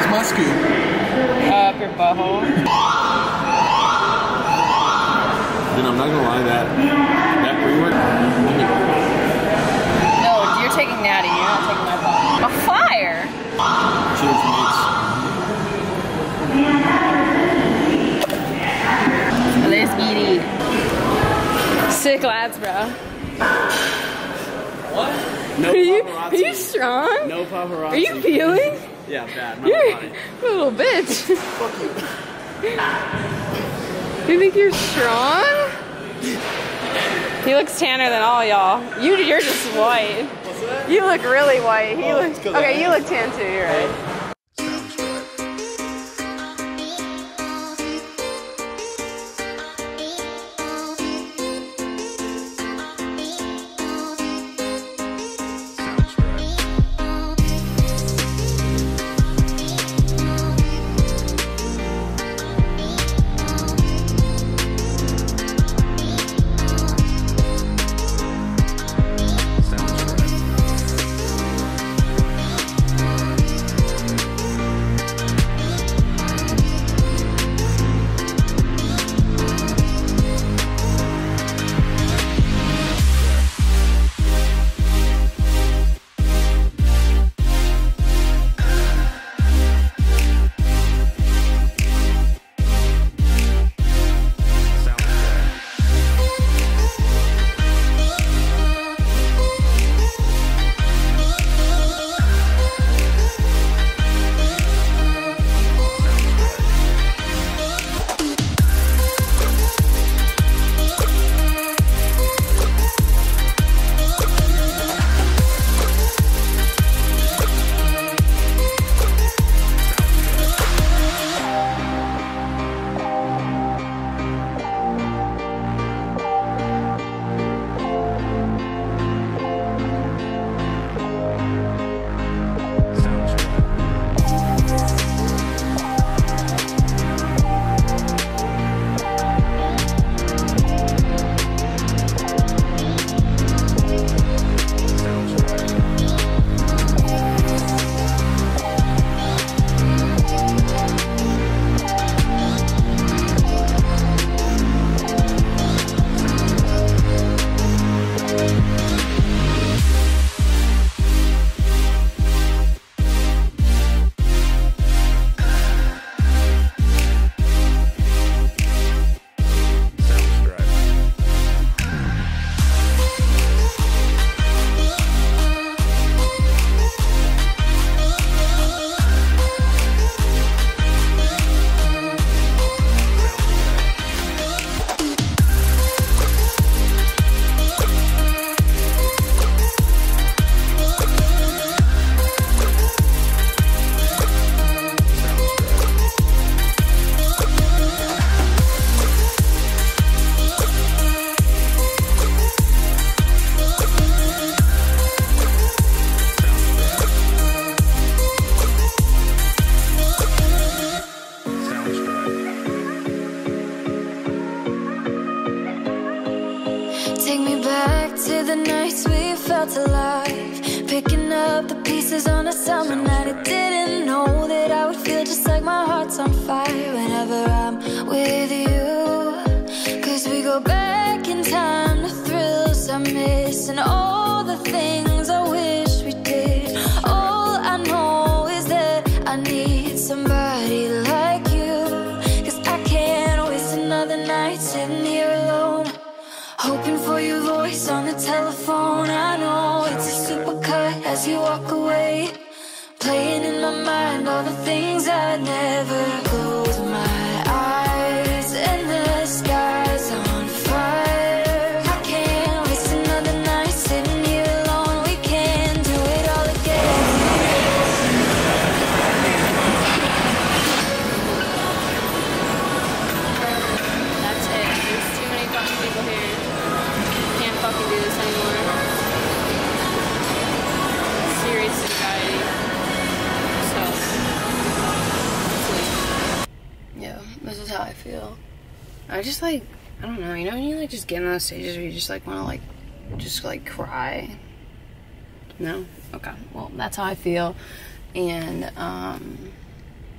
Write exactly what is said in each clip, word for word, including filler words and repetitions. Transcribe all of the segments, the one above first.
my scoop? Up your butthole. And I'm not gonna lie, that that pre-work. No, you're taking Natty. You're not taking my bottle. A fire. Cheers, mates. Let's get it. Sick lads, bro. What? No Are you, paparazzi. are you strong? No paparazzi. Are you feeling? Yeah, bad. Not You're body. a little bitch. Fuck you. You think you're strong? He looks tanner than all y'all. You, you're just white. What's that? You look really white. He Oh, looks. it's 'cause Okay, I you am. look tan too. You're right. Take me back to the nights we felt alive, picking up the pieces on a summer night. I didn't know that I would feel just like my heart's on fire whenever I'm with you. Cause we go back in time to thrills I miss and all the things I wish we did. All I know is that I need somebody like you, cause I can't waste another night sitting here alone, hoping for your voice on the telephone. I know it's a supercut as you walk away, playing in my mind all the things I never close my eyes and the sky's on fire. I can't waste another night sitting here alone. We can do it all again. That's it. There's too many fucking people here. Can't fucking do this anymore. Serious anxiety. So, yeah, this is how I feel. I just like, I don't know, you know when you like just get on those stages where you just like want to like, just like cry? No? Okay, well that's how I feel. And, um,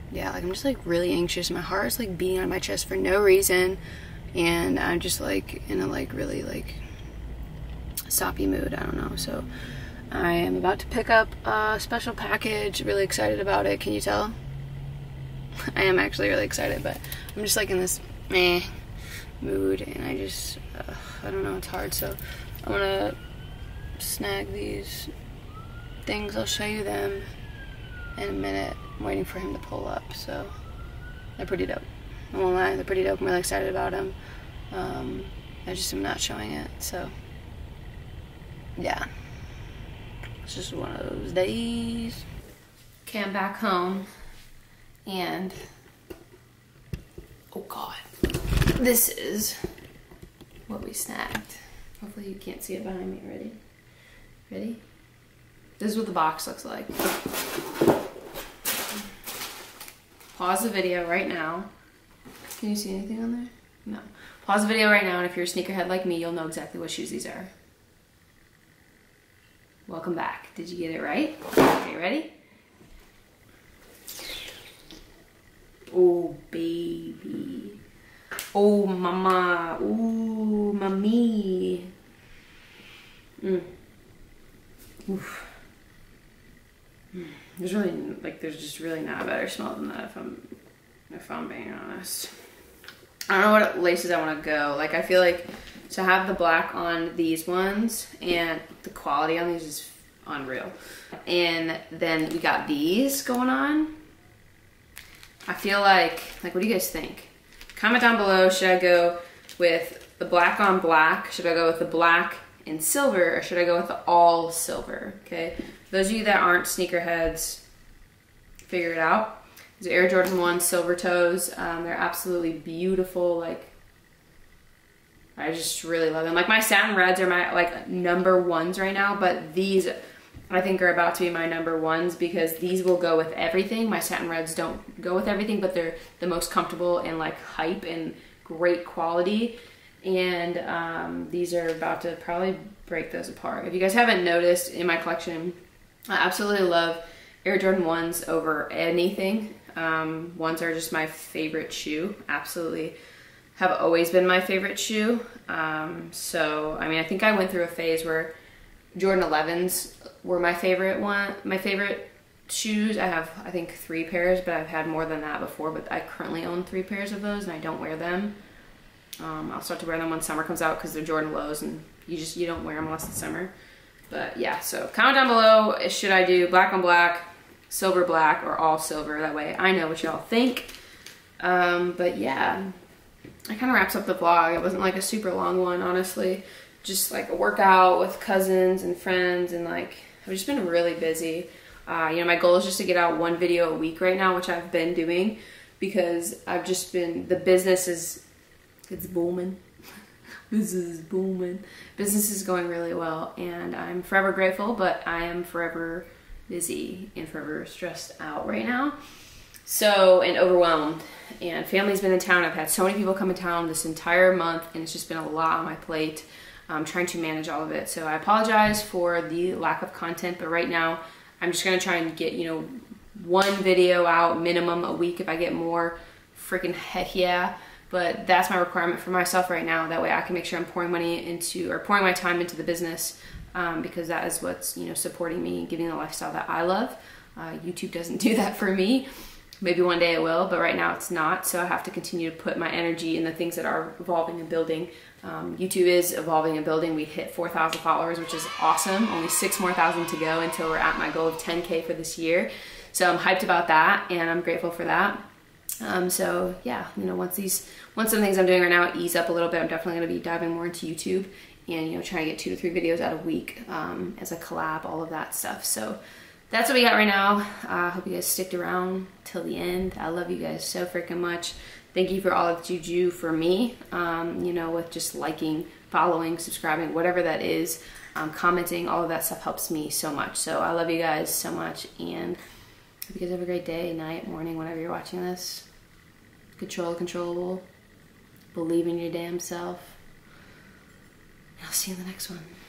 yeah, like I'm just like really anxious. My heart is like beating on my chest for no reason, and I'm just like in a like really like soppy mood. I don't know. So I am about to pick up a special package. Really excited about it. Can you tell? I am actually really excited, but I'm just like in this meh mood, and I just uh, I don't know. It's hard. So I'm gonna snag these things. I'll show you them in a minute. I'm waiting for him to pull up, so they're pretty dope. I won't lie, they're pretty dope. I'm really excited about them. Um, I just am not showing it, so yeah. It's just one of those days. Okay, I'm back home, and oh god, this is what we snagged. Hopefully you can't see it behind me. Ready? Ready? This is what the box looks like. Pause the video right now. Can you see anything on there? No. Pause the video right now, and if you're a sneakerhead like me, you'll know exactly what shoes these are. Welcome back. Did you get it right? Okay, ready? Oh, baby. Oh, mama. Ooh, mommy. Mm. Oof. There's really, like, there's just really not a better smell than that, if I'm, if I'm being honest. I don't know what laces I want to go. Like, I feel like to have the black on these ones, and the quality on these is unreal. And then we got these going on. I feel like, like, what do you guys think? Comment down below, should I go with the black on black? Should I go with the black and silver, or should I go with the all silver? Okay, those of you that aren't sneakerheads, figure it out. These are Air Jordan one silver toes. Um, they're absolutely beautiful. Like, I just really love them. Like, my satin reds are my like number ones right now, but these I think are about to be my number ones, because these will go with everything. My satin reds don't go with everything, but they're the most comfortable and like hype and great quality. And um, these are about to probably break those apart. If you guys haven't noticed, in my collection, I absolutely love Air Jordan ones over anything. Um, ones are just my favorite shoe. Absolutely have always been my favorite shoe. Um, so, I mean, I think I went through a phase where Jordan elevens were my favorite one, my favorite shoes. I have, I think, three pairs, but I've had more than that before. But I currently own three pairs of those, and I don't wear them. Um, I'll start to wear them when summer comes out, because they're Jordan lows, and you just, you don't wear them unless it's summer. But yeah, so comment down below, should I do black on black, silver black, or all silver? That way I know what y'all think. Um, but yeah, that kind of wraps up the vlog. It wasn't like a super long one, honestly. Just like a workout with cousins and friends, and like, I've just been really busy. Uh, you know, my goal is just to get out one video a week right now, which I've been doing, because I've just been, the business is, it's booming. Business is booming. Business is going really well, and I'm forever grateful, but I am forever busy and forever stressed out right now. So, and overwhelmed. And family's been in town. I've had so many people come in town this entire month, and it's just been a lot on my plate. I'm trying to manage all of it. So I apologize for the lack of content, but right now I'm just gonna try and get, you know, one video out minimum a week. If I get more, freaking heck yeah. But that's my requirement for myself right now. That way I can make sure I'm pouring money into, or pouring my time into the business, um, because that is what's, you know, supporting me, giving the lifestyle that I love. Uh, YouTube doesn't do that for me. Maybe one day it will, but right now it's not. So I have to continue to put my energy in the things that are evolving and building. Um, YouTube is evolving and building. We hit four thousand followers, which is awesome. Only six more thousand to go until we're at my goal of ten K for this year. So I'm hyped about that, and I'm grateful for that. Um, so yeah, you know, once these, once some things I'm doing right now ease up a little bit, I'm definitely going to be diving more into YouTube, and, you know, trying to get two to three videos out a week, um, as a collab, all of that stuff. So that's what we got right now. I uh, hope you guys sticked around till the end. I love you guys so freaking much. Thank you for all that you do for me, um, you know, with just liking, following, subscribing, whatever that is, um, commenting, all of that stuff helps me so much. So I love you guys so much, and hope you guys have a great day, night, morning, whenever you're watching this. Control the controllable. Believe in your damn self. I'll see you in the next one.